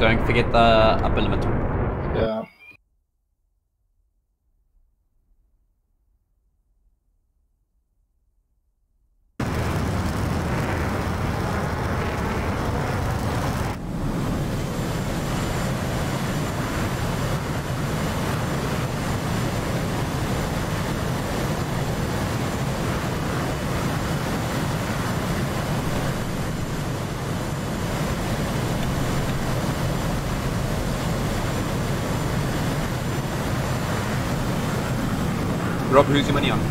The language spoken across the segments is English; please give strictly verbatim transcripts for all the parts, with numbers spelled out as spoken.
Don't forget the upper limit. Yeah. Rob, who's your money on?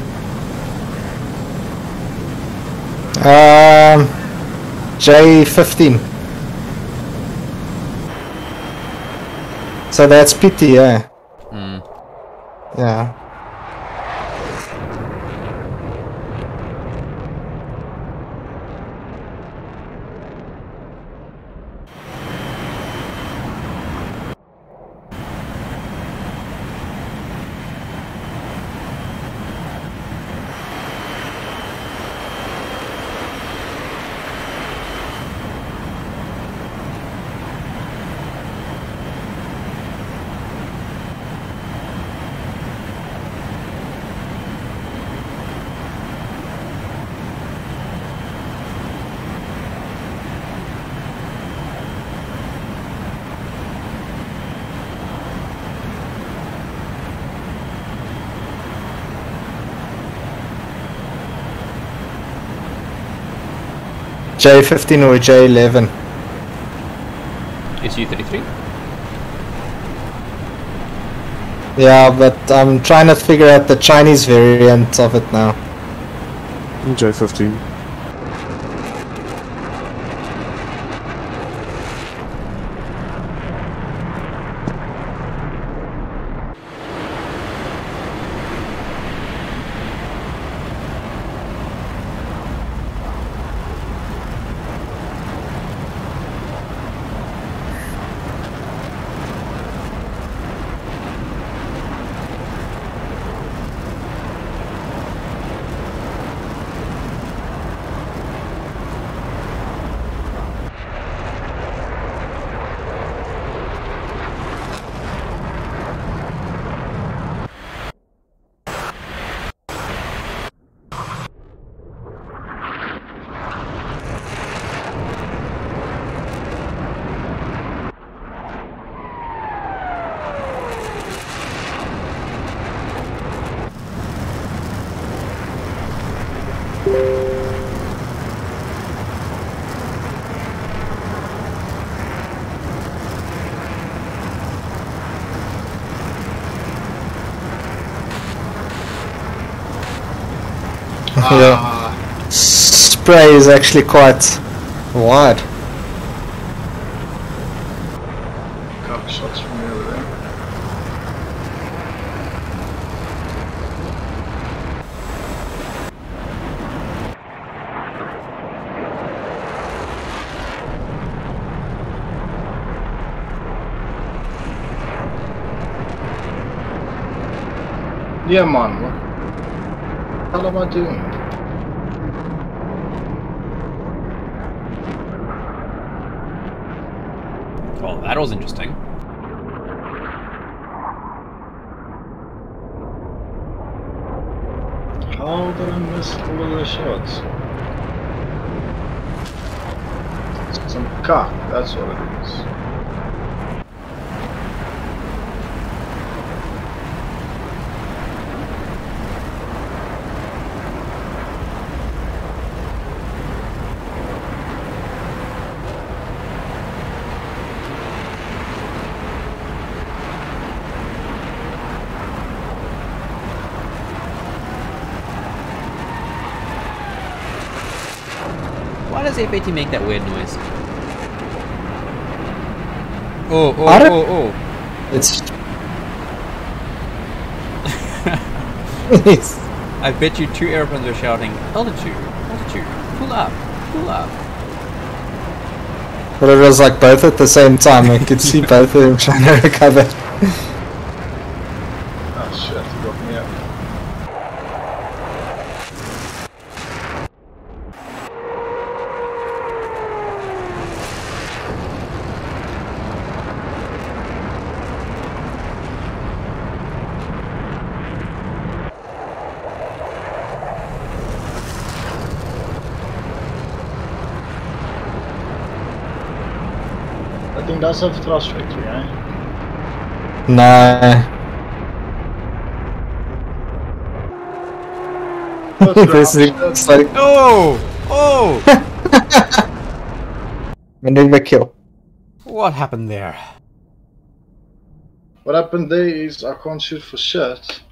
Um, J fifteen. So that's P T, yeah. Hmm. Yeah. J fifteen or J eleven? Is Su thirty-three? Yeah, but I'm trying to figure out the Chinese variant of it now. J fifteen. Yeah. Spray is actually quite wide. Couple shots from me over there. Yeah, man. What the hell am I doing? Well, that was interesting. How did I miss all of the shots? Some cock, that's what it is. Why does F eighteen make that weird noise? Oh, oh, I don't- oh, oh. It's. I bet you two airplanes are shouting, altitude, altitude, pull up, pull up. But it was like both at the same time. I could see both of them trying to recover. Oh shit, you got me up. thing does have thrust victory, eh? Nah. This is like Oh! Oh! winning the kill. What happened there? What happened there is I can't shoot for shit.